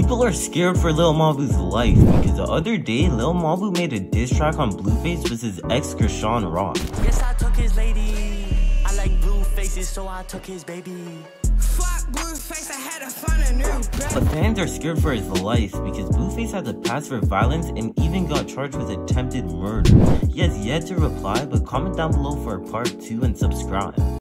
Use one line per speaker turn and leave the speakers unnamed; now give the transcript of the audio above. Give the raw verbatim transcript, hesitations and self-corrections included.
People are scared for Lil Mabu's life because the other day, Lil Mabu made a diss track on Blueface with his ex Krishan Rock.
Yes, I took his lady. I like blue faces, so I took his baby.
Fuck Blueface, I had to find a new baby.
But fans are scared for his life because Blueface has a past for violence and even got charged with attempted murder. He has yet to reply, but comment down below for a part two and subscribe.